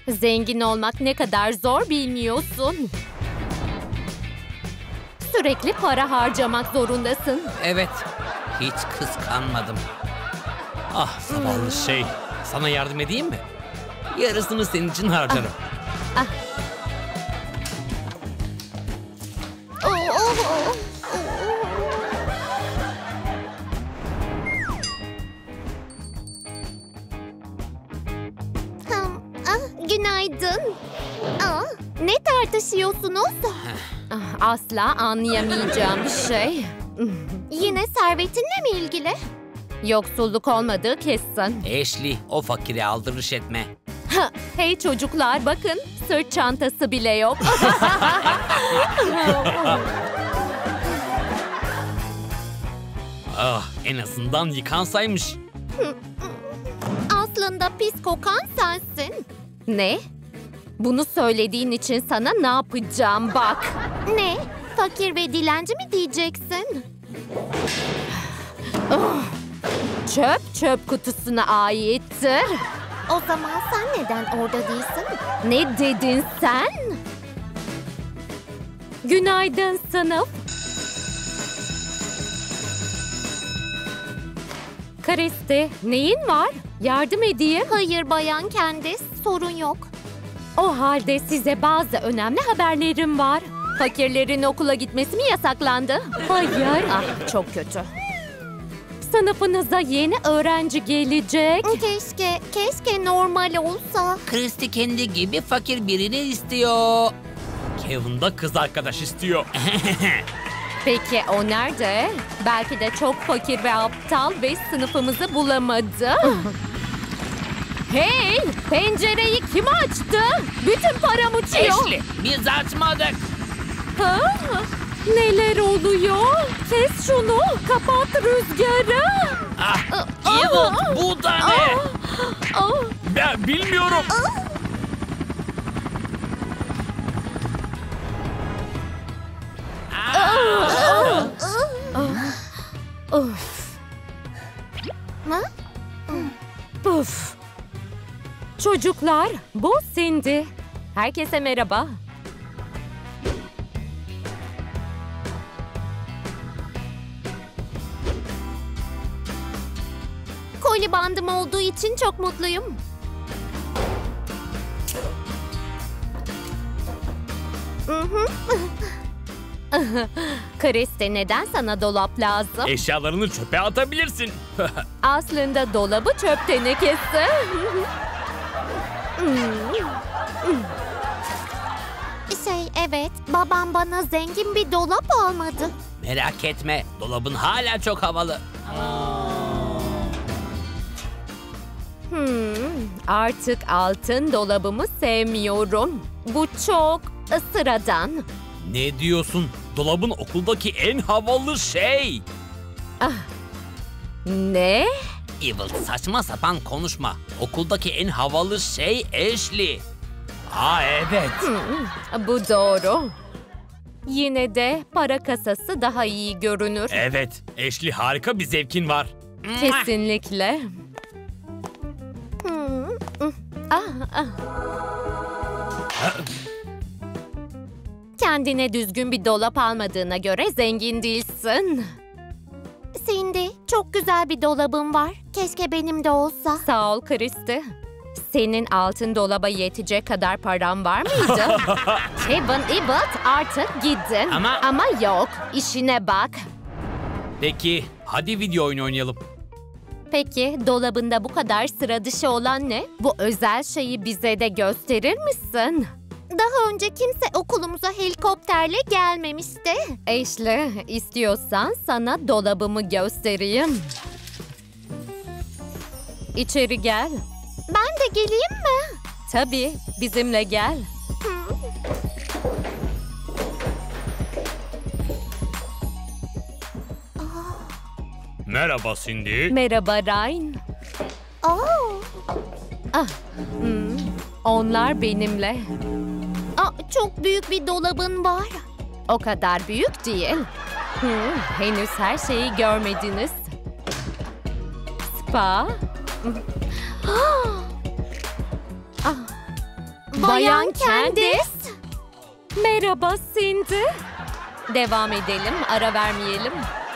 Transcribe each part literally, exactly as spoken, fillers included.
Zengin olmak ne kadar zor bilmiyorsun. Sürekli para harcamak zorundasın. Evet, hiç kıskanmadım. Ah zavallı şey, sana yardım edeyim mi? Yarısını senin için harcarım. Ah. Oh, oh, oh. Hmm, ah, günaydın. Ah, ne tartışıyorsunuz? Ah, asla anlayamayacağım bir şey. Yine servetinle mi ilgili? Yoksulluk olmadığı kesin. Ashley, o fakire aldırış etme. Hey çocuklar, bakın, sırt çantası bile yok. Ah, en azından yıkansaymış. Aslında pis kokan sensin. Ne? Bunu söylediğin için sana ne yapacağım bak. Ne? Fakir ve dilenci mi diyeceksin? Çöp çöp kutusuna aittir. O zaman sen neden orada değilsin? Ne dedin sen? Günaydın sınıf. Kristi, neyin var? Yardım edeyim. Hayır bayan Candice, sorun yok. O halde size bazı önemli haberlerim var. Fakirlerin okula gitmesi mi yasaklandı? Hayır. Ah, çok kötü. Sınıfınıza yeni öğrenci gelecek. Keşke, keşke normal olsa. Christy kendi gibi fakir birini istiyor. Kevin da kız arkadaş istiyor. Peki o nerede? Belki de çok fakir ve aptal ve sınıfımızı bulamadı. Hey! Pencereyi kim açtı? Bütün param uçuyor. Ashley, biz açmadık. Ha? Neler oluyor? Kes şunu. Kapat rüzgarı. Ah, Evil, bu da ne? Ah, Ben bilmiyorum. Of. Ha? Puf. Çocuklar, bu Cindy. Herkese merhaba. Koli bandım olduğu için çok mutluyum. Christy, neden sana dolap lazım? Eşyalarını çöpe atabilirsin. Aslında dolabı çöp tenekesi. Şey, evet, babam bana zengin bir dolap almadı. Merak etme, dolabın hala çok havalı. Hmm, artık altın dolabımı sevmiyorum. Bu çok sıradan. Ne diyorsun? Dolabın okuldaki en havalı şey. Ah, ne? Evil, saçma sapan konuşma. Okuldaki en havalı şey Ashley. Aa evet. Hmm, bu doğru. Yine de para kasası daha iyi görünür. Evet, Ashley harika bir zevkin var. Kesinlikle. Hmm. Ah, ah. Kendine düzgün bir dolap almadığına göre zengin değilsin. Cindy, çok güzel bir dolabın var. Keşke benim de olsa. Sağ ol Christy. Senin altın dolaba yetecek kadar param var mıydı? Kevin, Evil, artık gidin. Ama... Ama yok, işine bak. Peki, hadi video oyunu oynayalım. Peki, dolabında bu kadar sıra dışı olan ne? Bu özel şeyi bize de gösterir misin? Daha önce kimse okulumuza helikopterle gelmemişti. Ashley, istiyorsan sana dolabımı göstereyim. İçeri gel. Ben de geleyim mi? Tabii, bizimle gel. Merhaba Cindy. Merhaba Ryan. Oh. Ah, hmm. Onlar benimle. Aa, çok büyük bir dolabın var. O kadar büyük değil. Hmm, henüz her şeyi görmediniz. Spa. Ah. Bayan Candice. Merhaba Cindy. Devam edelim, ara vermeyelim.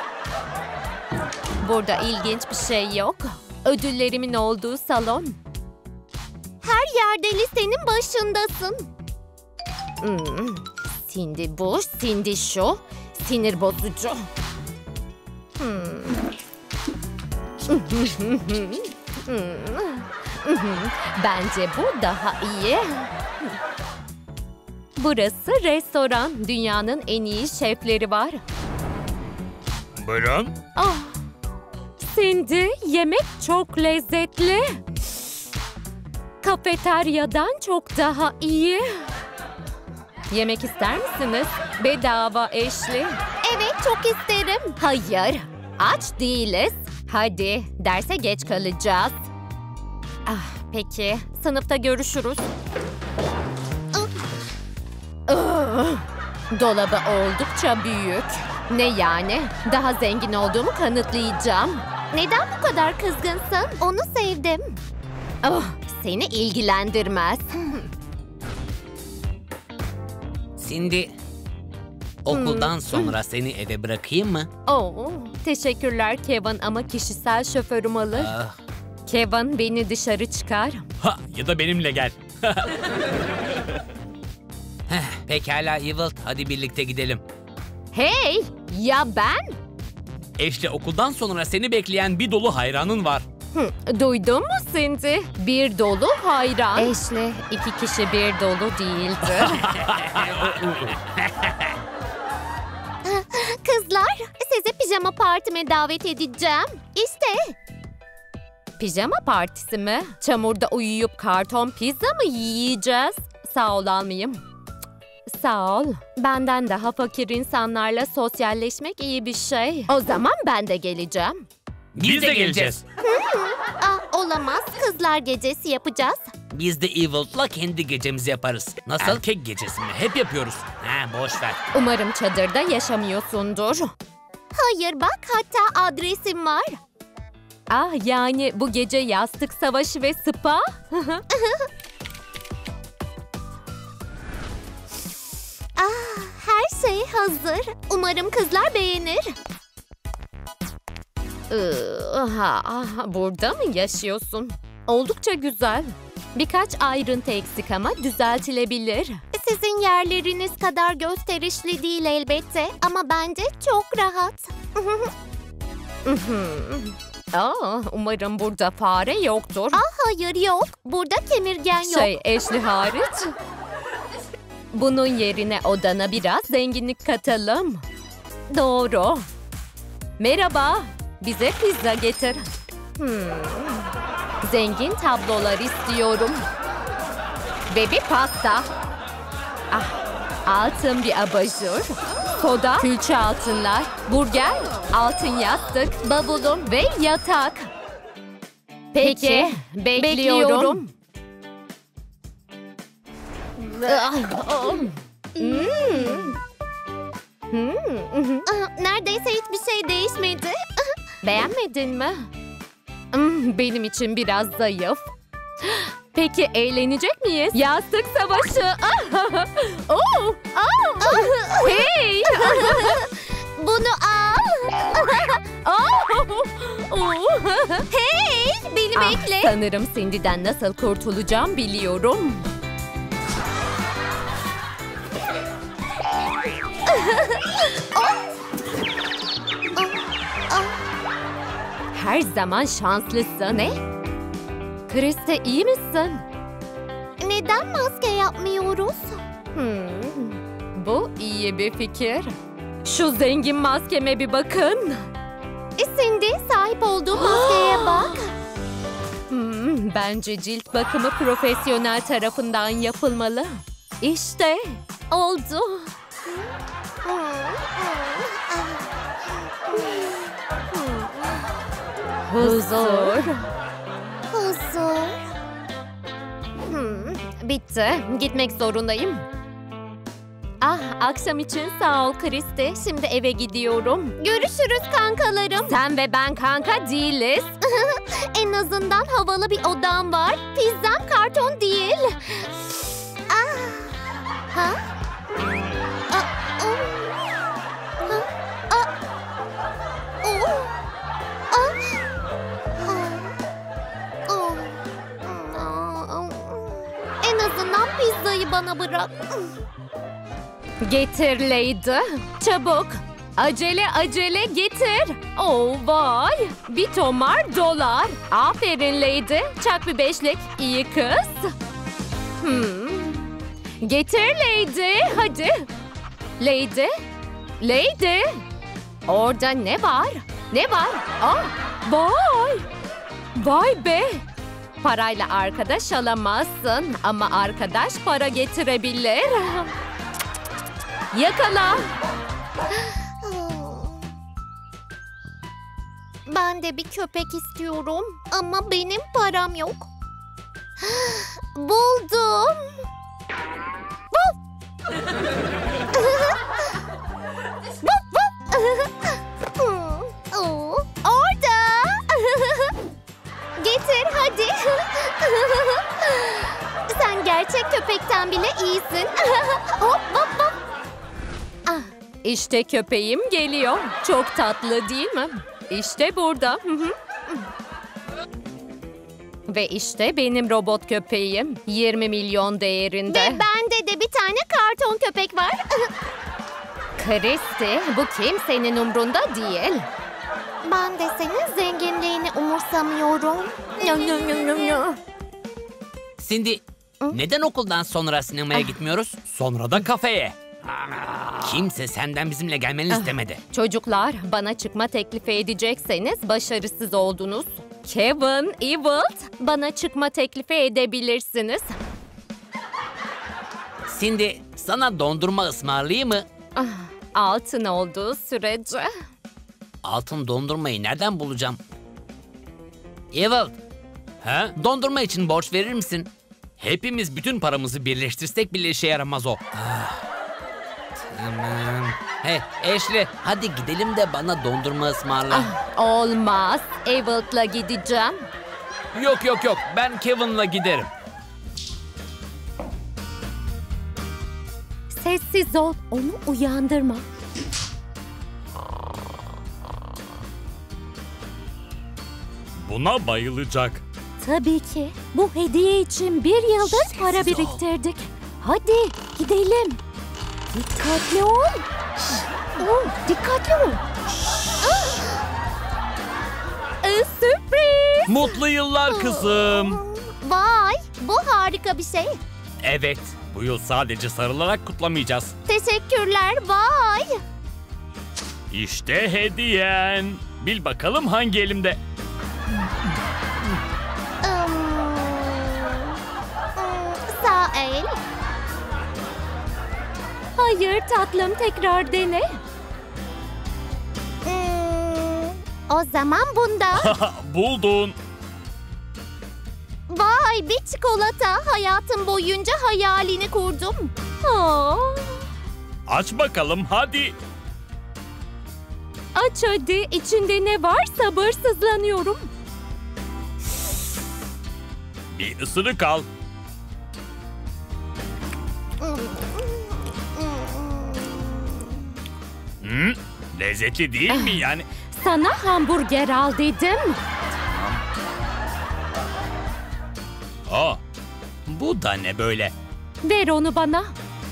Burada ilginç bir şey yok. Ödüllerimin olduğu salon. Her yerde listenin başındasın. Hmm. Cindy bu, Cindy şu. Sinir bozucu. Hmm. Bence bu daha iyi. Burası restoran. Dünyanın en iyi şefleri var. Buyurun. Ah, Cindy, yemek çok lezzetli. Kafeteryadan çok daha iyi. Yemek ister misiniz? Bedava eşli. Evet, çok isterim. Hayır, aç değiliz. Hadi, derse geç kalacağız. Ah, peki, sınıfta görüşürüz. Ah, dolabı oldukça büyük. Ne yani? Daha zengin olduğumu kanıtlayacağım. Neden bu kadar kızgınsın? Onu sevdim. Oh, seni ilgilendirmez. Cindy, okuldan sonra seni eve bırakayım mı? Oh, teşekkürler Kevin ama kişisel şoförüm alır. Ah. Kevin beni dışarı çıkar. Ha, ya da benimle gel. Heh, pekala Ewald, hadi birlikte gidelim. Hey, ya ben? Ashley, okuldan sonra seni bekleyen bir dolu hayranın var. Hı, duydun mu Cindy? Bir dolu hayran. Ashley, iki kişi bir dolu değildir. Kızlar, sizi pijama partime davet edeceğim. İşte. Pijama partisi mi? Çamurda uyuyup karton pizza mı yiyeceğiz? Sağ ol, almayayım. Sağ ol. Benden daha fakir insanlarla sosyalleşmek iyi bir şey. O zaman ben de geleceğim. Biz de geleceğiz. Aa, olamaz. Kızlar gecesi yapacağız. Biz de Ewald'la kendi gecemizi yaparız. Nasıl? Erkek gecesi mi? Hep yapıyoruz. Ha, boş ver. Umarım çadırda yaşamıyorsundur. Hayır bak, hatta adresim var. Ah, yani bu gece yastık savaşı ve spa? Ah, her şey hazır. Umarım kızlar beğenir. Aha, burada mı yaşıyorsun? Oldukça güzel. Birkaç ayrıntı eksik ama düzeltilebilir. Sizin yerleriniz kadar gösterişli değil elbette ama bence çok rahat. Aa, umarım burada fare yoktur. Ah, hayır yok. Burada kemirgen yok. Şey, Ashley hariç. Bunun yerine odana biraz zenginlik katalım. Doğru. Merhaba. Bize pizza getir. Hmm. Zengin tablolar istiyorum. Ve bir pasta. Ah, altın bir abajur. Soda, külçe altınlar, burger, altın yastık, bavulum ve yatak. Peki, Peki bekliyorum. bekliyorum. Hmm. Hmm. Neredeyse hiçbir şey değişmedi. Beğenmedin mi? Hmm, benim için biraz zayıf. Peki eğlenecek miyiz? Yastık savaşı. Oh, oh. Hey! Bunu al. Hey! Beni ah, bekle. Sanırım Cindy'den nasıl kurtulacağım biliyorum. Her zaman şanslısın. Ne? Kriste, iyi misin? Neden maske yapmıyoruz? Hmm, bu iyi bir fikir. Şu zengin maskeme bir bakın. Cindy, sahip olduğum maskeye bak. Hmm, bence cilt bakımı profesyonel tarafından yapılmalı. İşte oldu. Huzur. Huzur. Hmm, bitti. Gitmek zorundayım. Ah, akşam için sağ ol Kristi. Şimdi eve gidiyorum. Görüşürüz kankalarım. Sen ve ben kanka değiliz. En azından havalı bir odam var. Pizzam karton değil. azından pizzayı bana bırak. Getir Lady. Çabuk. Acele acele getir. Oh vay. Bir tomar dolar. Aferin Lady. Çak bir beşlik. İyi kız. Hmm. Getir Lady. Hadi. Lady. Lady. Orada ne var? Ne var? Ah, vay. Vay be. Parayla arkadaş alamazsın ama arkadaş para getirebilir. Yakala. Ben de bir köpek istiyorum ama benim param yok. Buldum. Vuf. Vuf, vuf. Orada. Getir hadi. Sen gerçek köpekten bile iyisin. Hop hop hop. Ah, işte köpeğim geliyor. Çok tatlı değil mi? İşte burada. Ve işte benim robot köpeğim. yirmi milyon değerinde. Ve bende de bir tane karton köpek var. Christy, bu kimsenin umrunda değil. Ben de senin zenginliğini umursamıyorum. Cindy, neden okuldan sonra sinemaya gitmiyoruz? Sonra da kafeye. Kimse senden bizimle gelmeni istemedi. Çocuklar, bana çıkma teklifi edecekseniz başarısız oldunuz. Kevin, Evil, bana çıkma teklifi edebilirsiniz. Cindy, sana dondurma ısmarlayayım mı? Ah, altın olduğu sürece. Altın dondurmayı nereden bulacağım? Evil, ha? Dondurma için borç verir misin? Hepimiz bütün paramızı birleştirsek bile işe yaramaz o. Ah, tamam. Hey Ashley, hadi gidelim de bana dondurma ısmarla. Ah, olmaz. Evil'la gideceğim. Yok yok yok, ben Kevin'la giderim. Sessiz ol, onu uyandırma. Buna bayılacak. Tabii ki. Bu hediye için bir yıldır Sessiz para ol. biriktirdik. Hadi gidelim. Dikkatli ol. Oh, dikkatli ol. Ah! Ee, sürpriz. Mutlu yıllar kızım. Vay, bu harika bir şey. Evet, bu yıl sadece sarılarak kutlamayacağız. Teşekkürler, vay. İşte hediyen. Bil bakalım hangi elimde? Hmm, sağ el. Hayır tatlım, tekrar dene. Hmm, o zaman bunda. Buldun. Vay, bir çikolata. Hayatım boyunca hayalini kurdum. Aa, Aç bakalım hadi. aç hadi. İçinde ne var? Sabırsızlanıyorum. Bir ısırık al. Hı? Lezzetli değil mi yani? Sana hamburger al dedim. Aa, bu da ne böyle? Ver onu bana.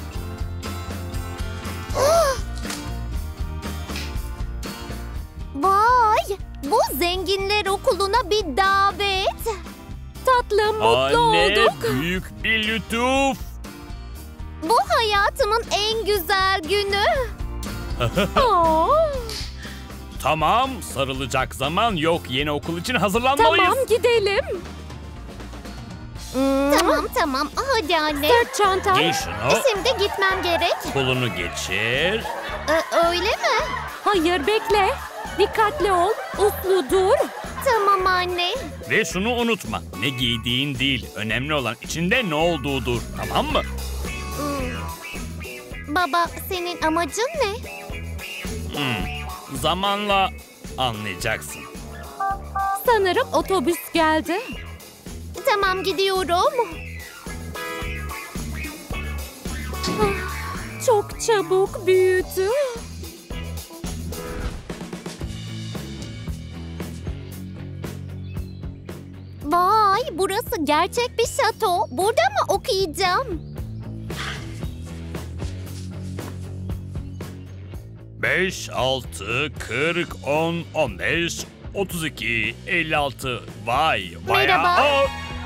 Vay! Bu zenginler okuluna bir davet. Tatlım, mutlu Anne, olduk. büyük bir lütuf. Bu hayatımın en güzel günü. Aa, Tamam, sarılacak zaman yok. Yeni okul için hazırlanmalıyız. tamam, gidelim. Tamam, tamam. Hadi anne. Sırt çantam. Giy şunu. Şimdi gitmem gerek. Kolunu geçir. Ee, öyle mi? Hayır, bekle. Dikkatli ol. Uslu dur. Tamam anne. Ve şunu unutma. Ne giydiğin değil. Önemli olan içinde ne olduğudur. Tamam mı? Baba, senin amacın ne? Hmm. Zamanla anlayacaksın. Sanırım otobüs geldi. Tamam, gidiyorum. Ah, çok çabuk büyüdü. Vay, burası gerçek bir şato. Burada mı okuyacağım? beş, altı, kırk, on, on beş, otuz iki, elli altı. Vay, bayağı... Merhaba. Aa!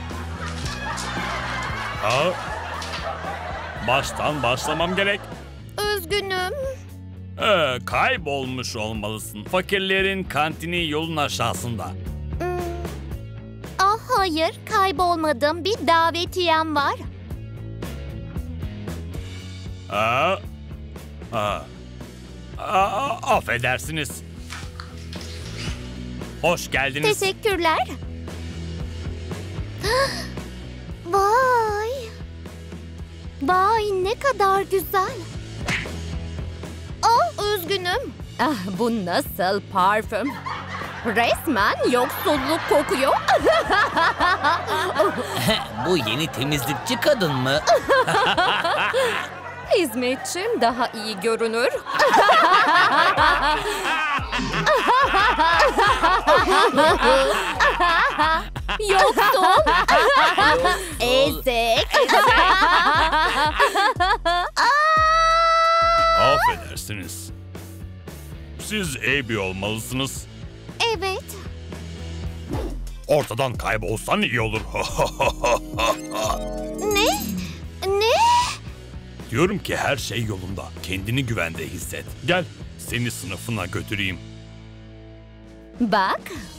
Ha? Baştan başlamam gerek. Üzgünüm. Ee, kaybolmuş olmalısın. Fakirlerin kantini yolun aşağısında. Hmm. Ah hayır, kaybolmadım. Bir davetiyem var. Aa, aa, aa, affedersiniz. Hoş geldiniz. Teşekkürler. Vay. Vay ne kadar güzel. Ah üzgünüm. Ah bu nasıl parfüm? Resmen yoksulluk kokuyor. Bu yeni temizlikçi kadın mı? Hizmetçim daha iyi görünür. Yoksul. Ezik. Affedersiniz. Siz Abby olmalısınız. Evet. Ortadan kaybolsan iyi olur. Ne? Ne? Diyorum ki her şey yolunda. Kendini güvende hisset. Gel, seni sınıfına götüreyim. Bak.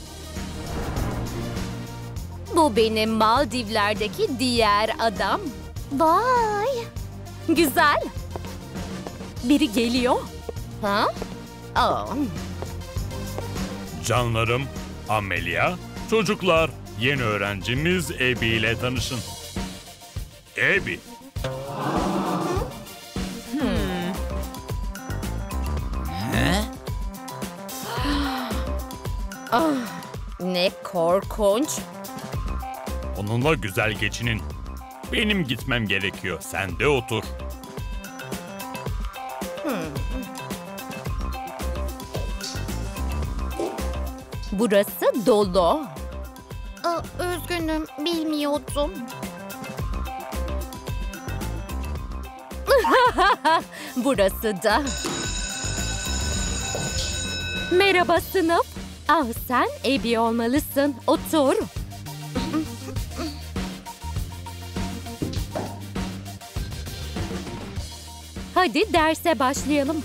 Bu benim Maldivler'deki diğer adam. Vay. Güzel. Biri geliyor. Ha? Oh. Canlarım, Amelia, çocuklar, yeni öğrencimiz Abby ile tanışın. Abby. Ne korkunç. Onunla güzel geçinin. Benim gitmem gerekiyor. Sen de otur. Burası dolu. Aa, üzgünüm, bilmiyordum. Burası da. Merhaba sınıf. Ah sen Abby olmalısın. Otur. Hadi derse başlayalım.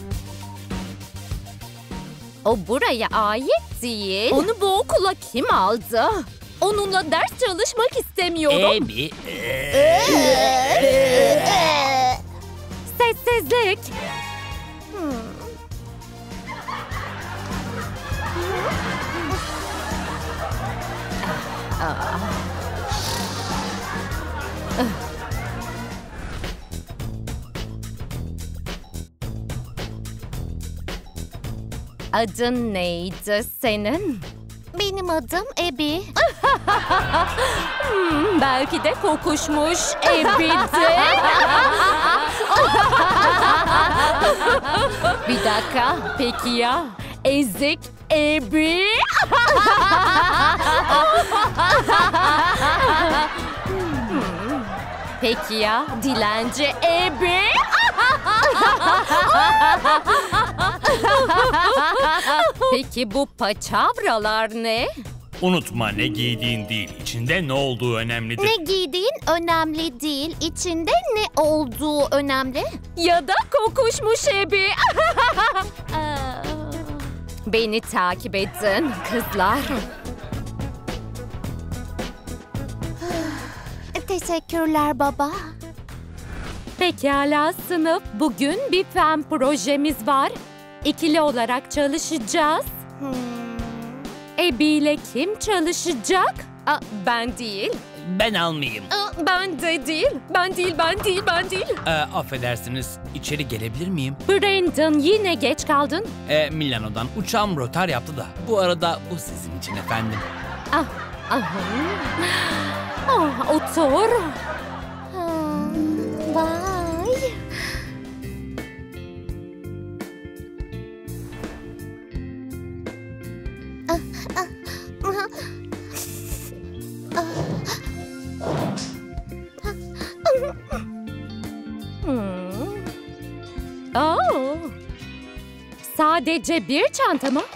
O buraya ait değil. Onu bu okula kim aldı? Onunla ders çalışmak istemiyorum. Abby. Sessizlik. Adın neydi senin? Benim adım Abby. hmm, belki de kokuşmuş Abby'di. Bir dakika, peki ya ezik Abby? Hmm, peki ya dilenci Abby? Peki bu paçavralar ne? Unutma, ne giydiğin değil, içinde ne olduğu önemlidir. Ne giydiğin önemli değil, içinde ne olduğu önemli. Ya da kokuşmuş Abby. Beni takip edin kızlar. Teşekkürler baba. Pekala sınıf. Bugün bir fen projemiz var. İkili olarak çalışacağız. Hmm. Abby ile kim çalışacak? Aa, ben değil. Ben almayayım. Aa, ben de değil. Ben değil, ben değil, ben değil. Ee, affedersiniz, içeri gelebilir miyim? Brandon yine geç kaldın. Ee, Milano'dan uçağım rötar yaptı da. Bu arada bu sizin için efendim. Ah, ah, ah, otur. Ha, vay. Ah, ah, ah, ah. Hmm. Oh. Sadece bir çanta mı?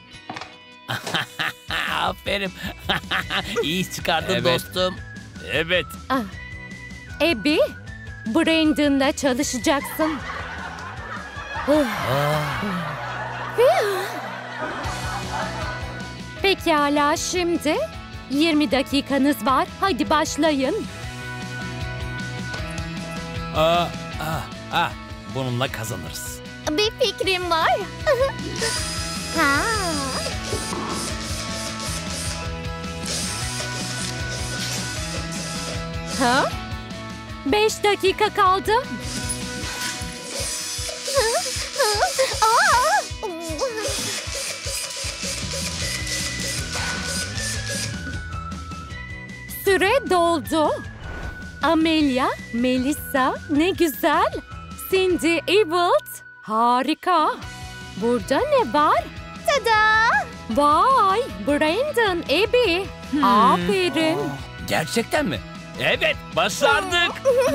Aferin. İyi iş çıkardın Evet. dostum. Evet. Ah. Abby, Brandon'la çalışacaksın. Pekala, şimdi yirmi dakikanız var. Hadi başlayın. Aa, ah, ah. Bununla kazanırız. Bir fikrim var. ha. Ha? Beş dakika kaldı. Süre doldu. Amelia, Melissa, ne güzel. Cindy, Evald, harika. Burada ne var? Tada! Vay, Brandon, Abby. Aferin. Gerçekten mi? Evet, başardık.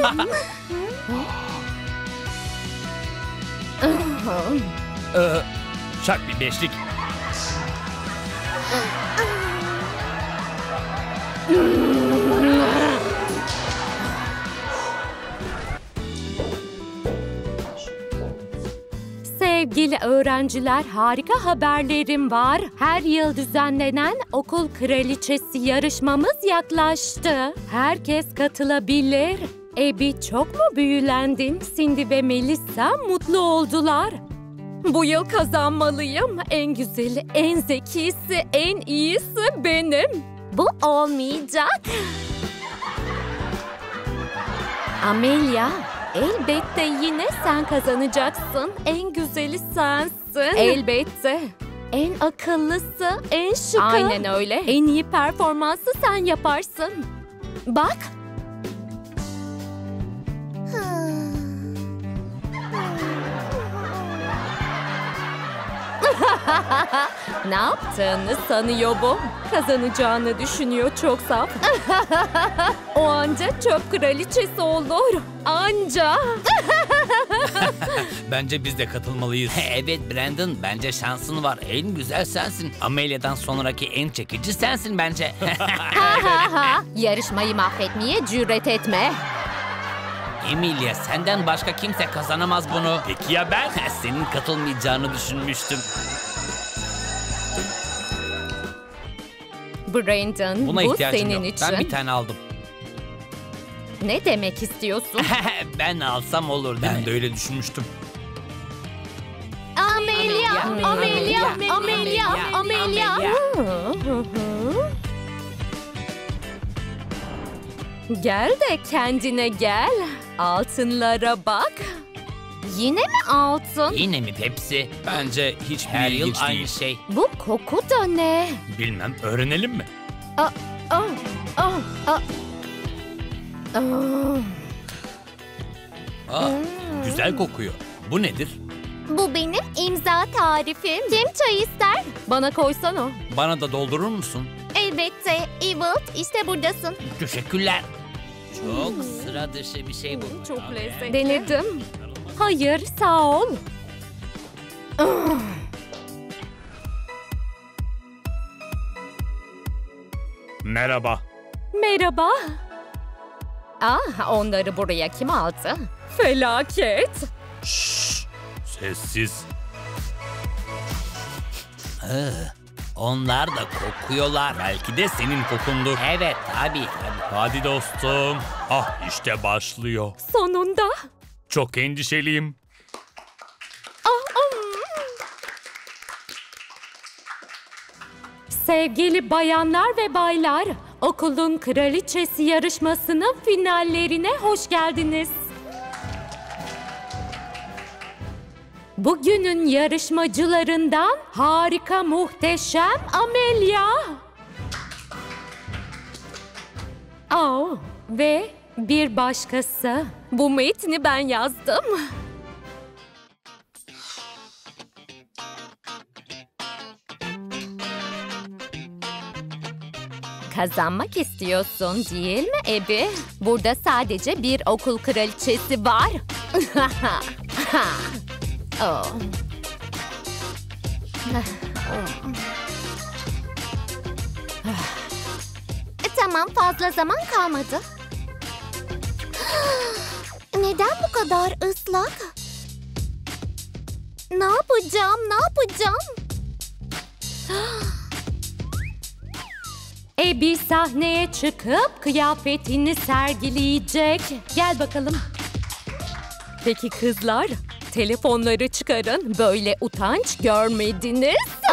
ee, şak bir beşlik. Sevgili öğrenciler, harika haberlerim var. Her yıl düzenlenen okul kraliçesi yarışmamız yaklaştı. Herkes katılabilir. Abby, çok mu büyülendin? Cindy ve Melissa mutlu oldular. Bu yıl kazanmalıyım. En güzeli, en zekisi, en iyisi benim. Bu olmayacak. Amelia, elbette yine sen kazanacaksın. En güzeli sensin. Elbette. En akıllısı, en şıkı. Aynen öyle. En iyi performansı sen yaparsın. Bak. Ne yaptığını sanıyor bu. Kazanacağını düşünüyor, çok saf. O anca çöp kraliçesi olur. Anca. Bence biz de katılmalıyız. Evet Brandon, bence şansın var. En güzel sensin. Amelia'dan sonraki en çekici sensin bence. Yarışmayı mahvetmeye cüret etme. Emilia, senden başka kimse kazanamaz bunu. Peki ya ben? Senin katılmayacağını düşünmüştüm. Brandon, Buna bu ihtiyacım senin yok. için. Ben bir tane aldım. Ne demek istiyorsun? Ben alsam olur değil Ben mi? de öyle düşünmüştüm. Amelia, Amelia, Amelia, Amelia. Gel de kendine gel. Altınlara bak. Yine mi altın? Yine mi Pepsi? Bence hiçbir Her yıl ilginç aynı değil. şey. Bu koku da ne? Bilmem, öğrenelim mi? Aa, aa, aa, aa. Aa. Aa, güzel kokuyor. Bu nedir? Bu benim imza tarifim. Kim çay ister? Bana koysana. Bana da doldurur musun? Elbette. Evald, işte buradasın. Teşekkürler. Çok sıra dışı bir şey bu. Çok lezzetli. Denedim. Hayır, sağ ol. Merhaba. Merhaba. Ah, onları buraya kim aldı? Felaket. Sessiz. Onlar da kokuyorlar. Belki de senin kokundur. Evet, tabii tabii. Hadi dostum. Ah, işte başlıyor. Sonunda. Çok endişeliyim. Sevgili bayanlar ve baylar, okulun kraliçesi yarışmasının finallerine hoş geldiniz. Bugünün yarışmacılarından harika, muhteşem Amelia. Oh, ve bir başkası. Bu metni ben yazdım. Kazanmak istiyorsun değil mi Ebi? Burada sadece bir okul kraliçesi var. Oh. Tamam, fazla zaman kalmadı. Neden bu kadar ıslak? Ne yapacağım, ne yapacağım? Ebi sahneye çıkıp kıyafetini sergileyecek. Gel bakalım. Peki kızlar, telefonları çıkarın. Böyle utanç görmediniz.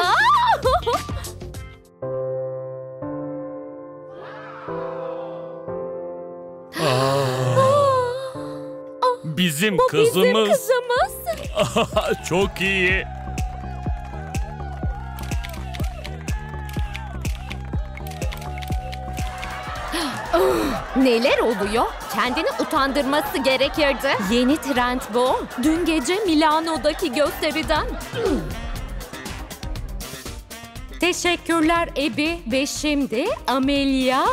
Bizim Bu kızımız. bizim kızımız. Çok iyi. Neler oluyor? Kendini utandırması gerekirdi. Yeni trend bu. Dün gece Milano'daki gösteriden. Teşekkürler Ebi ve şimdi Amelia.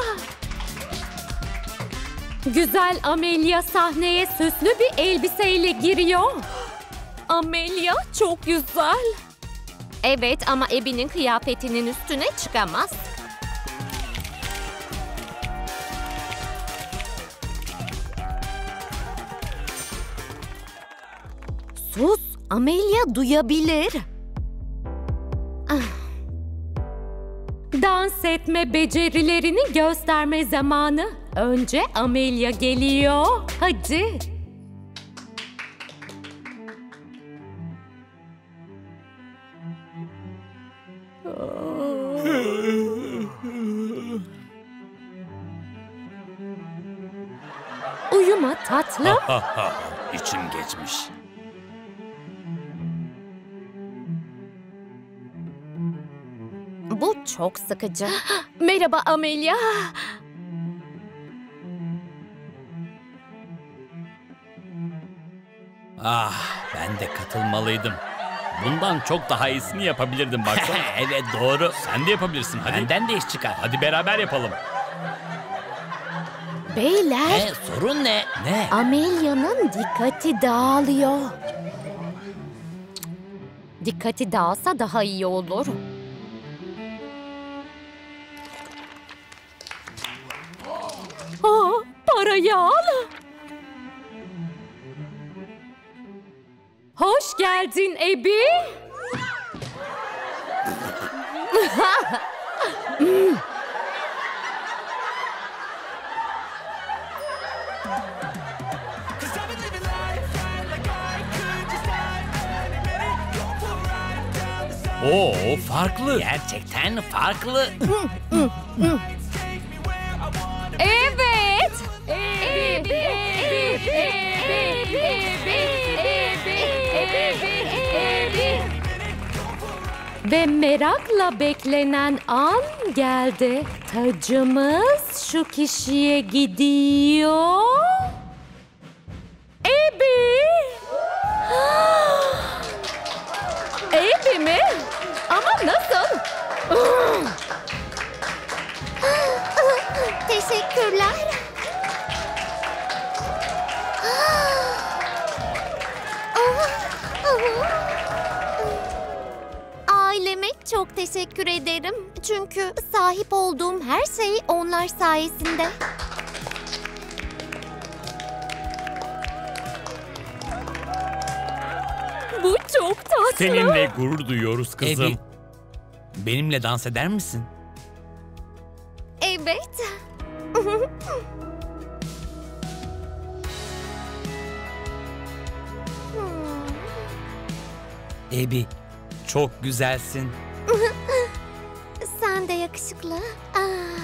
Güzel Amelia sahneye süslü bir elbiseyle giriyor. Amelia çok güzel. Evet ama Ebi'nin kıyafetinin üstüne çıkamaz. Sus, Amelia duyabilir. Ah. Dans etme becerilerini gösterme zamanı. Önce Amelia geliyor. Hadi. Uyuma tatlım. İçim geçmiş. Bu çok sıkıcı. Merhaba Amelia. Ah, ben de katılmalıydım. Bundan çok daha iyisini yapabilirdim baksana. Evet doğru. Sen de yapabilirsin hadi. Benden de iş çıkar. Hadi beraber yapalım. Beyler, Ne? Sorun ne? Ne? Amelia'nın dikkati dağılıyor. Dikkati dağılsa daha iyi olur. Aa, parayı al. Hoş geldin Ebi. Oo, farklı. Gerçekten farklı. Evet. Ebi, Ebi, Ebi, Ebi, Ebi, Ebi, Ebi. Ve merakla beklenen an geldi. Tacımız şu kişiye gidiyor. Ebi. Ebi mi? Ama nasıl? Teşekkürler. Aileme çok teşekkür ederim. Çünkü sahip olduğum her şey onlar sayesinde. Bu çok tatlı. Seninle gurur duyuyoruz kızım. Ebi, benimle dans eder misin? Evet. Ebi, çok güzelsin. Sen de yakışıklı. Aa.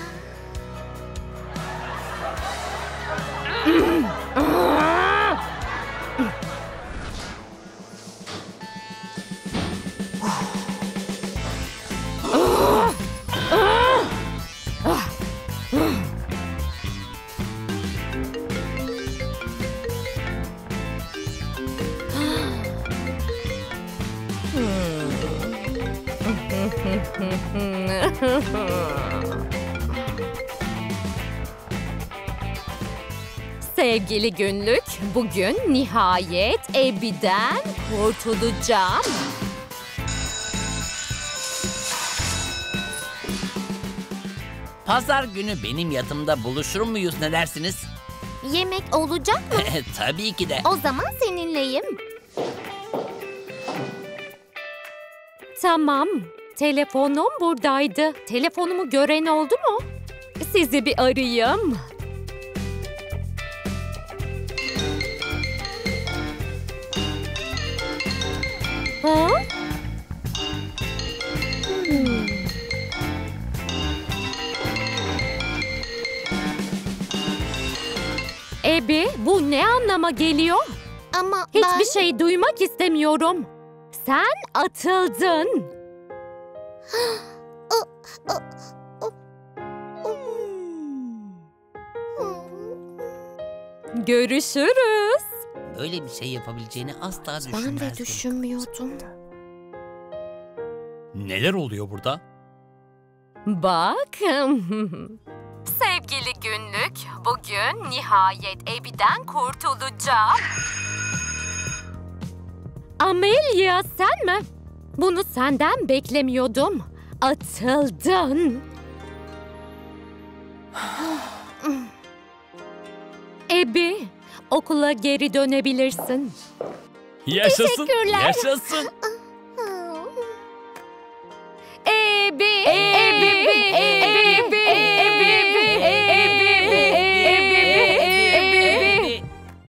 Sevgili günlük, bugün nihayet Abby'den kurtulacağım. Pazar günü benim yatımda buluşur muyuz, ne dersiniz? Yemek olacak mı? Tabii ki de. O zaman seninleyim. Tamam, telefonum buradaydı. Telefonumu gören oldu mu? Sizi bir arayayım. Ha? Hmm. Abby, bu ne anlama geliyor? Ama ben... Hiçbir şey duymak istemiyorum. Sen atıldın. Görüşürüz. Böyle bir şey yapabileceğini asla Ben düşünmezdim. de düşünmüyordum. Neler oluyor burada? Bak. Sevgili günlük, bugün nihayet Abby'den kurtulacağım. Amelia, sen mi? Bunu senden beklemiyordum. Atıldın. Abby, okula geri dönebilirsin. Yaşasın. Teşekkürler. Yaşasın.